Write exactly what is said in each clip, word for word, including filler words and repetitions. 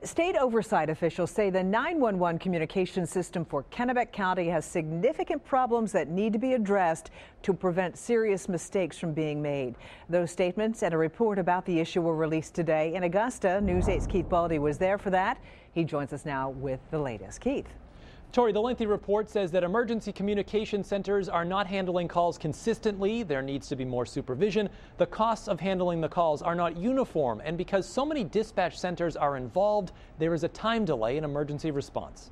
State oversight officials say the nine one one communication system for Kennebec County has significant problems that need to be addressed to prevent serious mistakes from being made. Those statements and a report about the issue were released today in Augusta. News eight's Keith Baldi was there for that. He joins us now with the latest. Keith. Tori, the lengthy report says that emergency communication centers are not handling calls consistently. There needs to be more supervision. The costs of handling the calls are not uniform, and because so many dispatch centers are involved, there is a time delay in emergency response.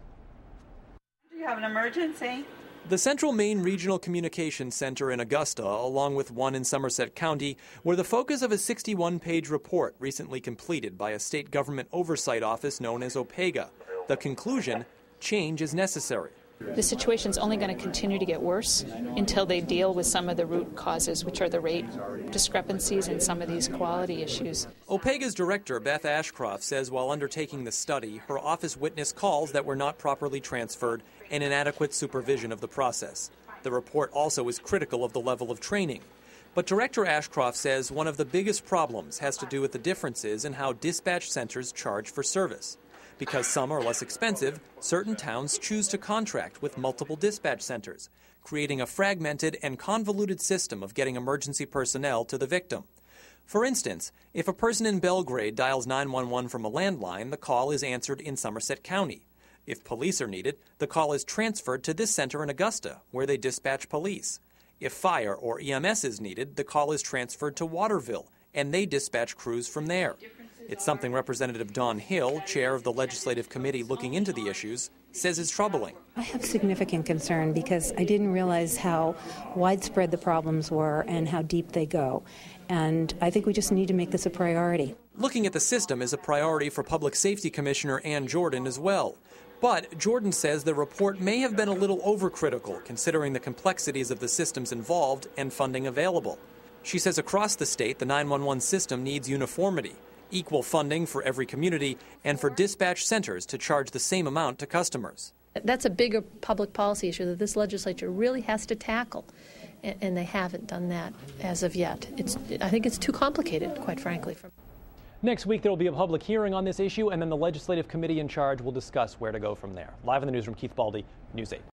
Do you have an emergency? The Central Maine Regional Communications Center in Augusta, along with one in Somerset County, were the focus of a sixty-one page report recently completed by a state government oversight office known as O P E G A. The conclusion: change is necessary. The situation's only going to continue to get worse until they deal with some of the root causes, which are the rate discrepancies and some of these quality issues. O P E G A's director, Beth Ashcroft, says while undertaking the study, her office witnessed calls that were not properly transferred and inadequate supervision of the process. The report also is critical of the level of training. But Director Ashcroft says one of the biggest problems has to do with the differences in how dispatch centers charge for service. Because some are less expensive, certain towns choose to contract with multiple dispatch centers, creating a fragmented and convoluted system of getting emergency personnel to the victim. For instance, if a person in Belgrade dials nine one one from a landline, the call is answered in Somerset County. If police are needed, the call is transferred to this center in Augusta, where they dispatch police. If fire or E M S is needed, the call is transferred to Waterville, and they dispatch crews from there. It's something Representative Dawn Hill, chair of the legislative committee looking into the issues, says is troubling. I have significant concern because I didn't realize how widespread the problems were and how deep they go. And I think we just need to make this a priority. Looking at the system is a priority for Public Safety Commissioner Ann Jordan as well. But Jordan says the report may have been a little overcritical, considering the complexities of the systems involved and funding available. She says across the state, the nine one one system needs uniformity, equal funding for every community, and for dispatch centers to charge the same amount to customers. That's a bigger public policy issue that this legislature really has to tackle, and they haven't done that as of yet. It's, I think it's too complicated, quite frankly. Next week, there will be a public hearing on this issue, and then the legislative committee in charge will discuss where to go from there. Live in the newsroom, Keith Baldi, News eight.